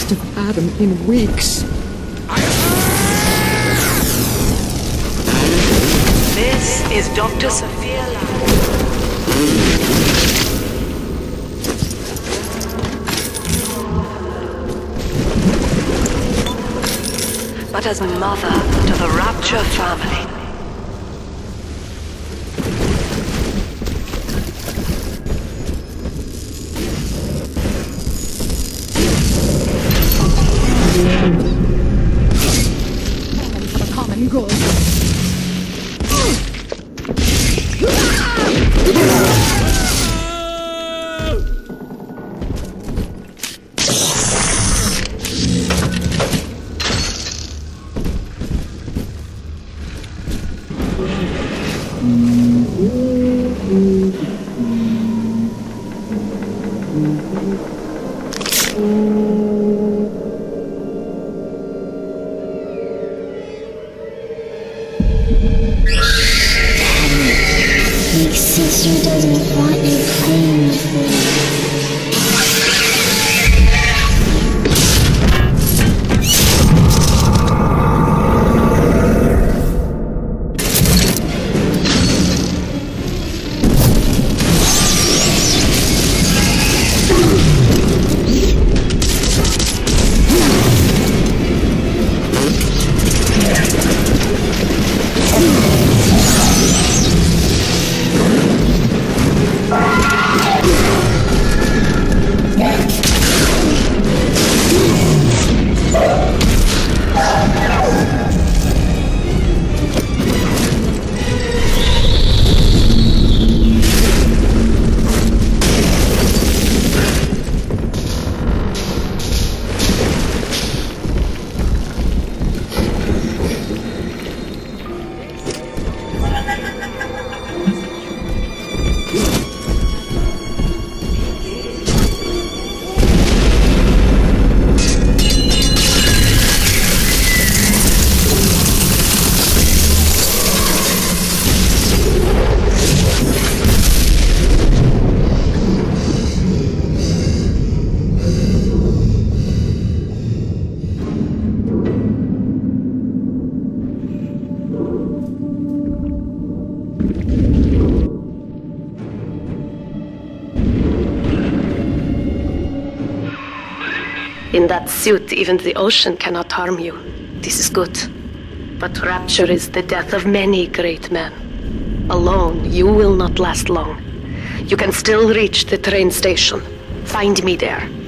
first of Adam in weeks. This is Dr. Sophia Lab. But as mother to the Rapture family. For the common good. Big sister doesn't want you playing with me. In that suit, even the ocean cannot harm you. This is good. But Rapture is the death of many great men. Alone, you will not last long. You can still reach the train station. Find me there.